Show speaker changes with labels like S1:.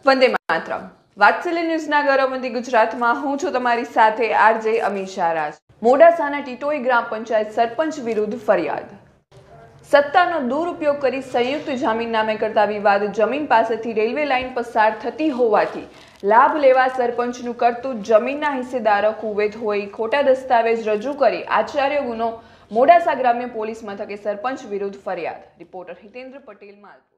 S1: વંદે માતરમ. વાત્સલ્ય ન્યૂઝના ગૌરવવંતી ગુજરાતમાં હું છું તમારી સાથે આરજે અમીષા રાજ. મોડાસાના ટીટોઈ ગ્રામ પંચાયત સરપંચ વિરુદ્ધ ફરિયાદ. સત્તાનો દુરુપયોગ કરી સંયુક્ત જામીન નામે કરતા વિવાદ જમીન પાસેથી રેલવે લાઇન પસાર થતી હોવાથી લાભ લેવા સરપંચનું કરતું જમીનના હિસ્સેદારો કુવેત હોય ખોટા દસ્તાવેજ રજૂ કરી આચાર્ય ગુનો મોડાસા ગ્રામ્ય પોલીસ મથકે સરપંચ વિરુદ્ધ ફરિયાદ. રિપોર્ટર હિતેન્દ્ર પટેલ માલ.